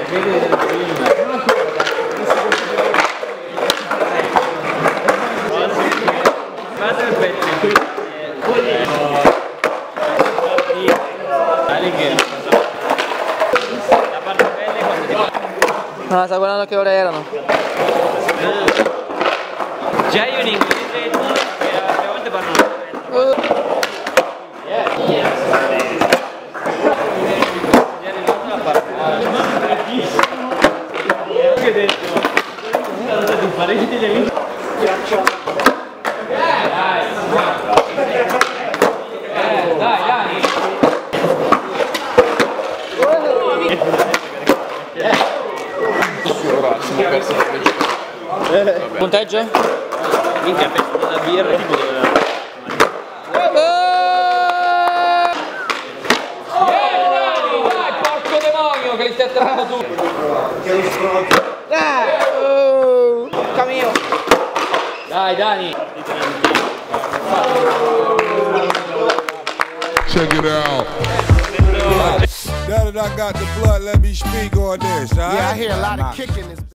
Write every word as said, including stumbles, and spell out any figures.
vede del film. Non ancora, guarda il pezzo qui. Dai che la parte bella quando ti fa. No, sta guardando che ore erano. Già io in inglese e altre volte parlo Uh. che detto di parenti di amici dai dai Punteggio? minchia penso una birra tipo dove che li stai atterrando tu! Dai! Oh, Cameo! Dai Dani! Check it out. Now that I got the blood, let me speak on this. Right? Yeah, I hear a lot of kicking this.